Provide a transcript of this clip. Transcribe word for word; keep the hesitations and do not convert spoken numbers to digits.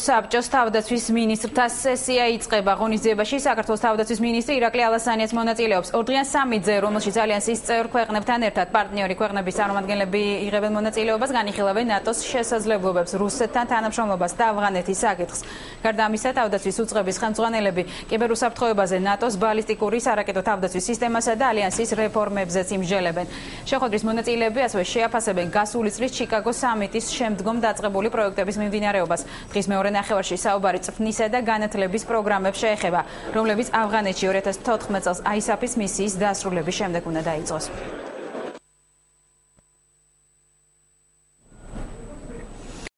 საბჭოს თავდაცვის მინისტრთა სესია იწყება. ღონისძიებაში საქართველოს თავდაცვის მინისტრი ირაკლი ალასანიაც მონაწილეობს. ორდღიან სამიტზე, რომელშიც ალიანსის წევრ ქვეყნებთან ერთად პარტნიორი ქვეყნების წარმომადგენლები იღებენ მონაწილეობას, განიხილავენ ნატოს შესაძლებლობებს, რუსეთთან თანამშრომლობას და ავღანეთის საკითხს. გარდა ამისა, თავდაცვის უწყების ხელმძღვანელები კიბერუსაფრთხოებაზე, ნატოს ბალისტიკური სარაკეტო თავდაცვის სისტემასა და ალიანსის რეფორმებზეც იმსჯელებენ. შეხვედრის მონაწილეები ასევე შეაფასებენ გასული წლის ჩიკაგოს სამიტის შემდგომ დაწყებული პროექტების მიმდინარეობას. დღის მეორე ნახევარში საუბარი წვრთნისა და განათლების პროგრამებს შეეხება, რომლებიც ავღანეთში ორი ათას თოთხმეტ წელს აისაფის მისიის დასრულების შემდეგ უნდა დაიწყოს.